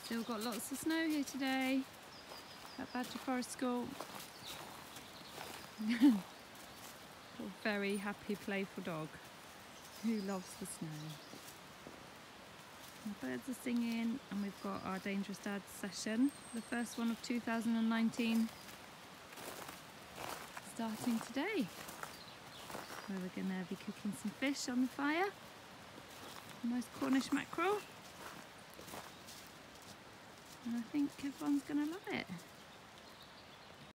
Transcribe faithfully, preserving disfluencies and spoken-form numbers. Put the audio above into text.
Still got lots of snow here today at Badger Forest School. A very happy, playful dog who loves the snow. The birds are singing and we've got our Dangerous Dads session, the first one of two thousand nineteen, starting today, where we're going to be cooking some fish on the fire. Nice Cornish mackerel. And I think everyone's going to love it.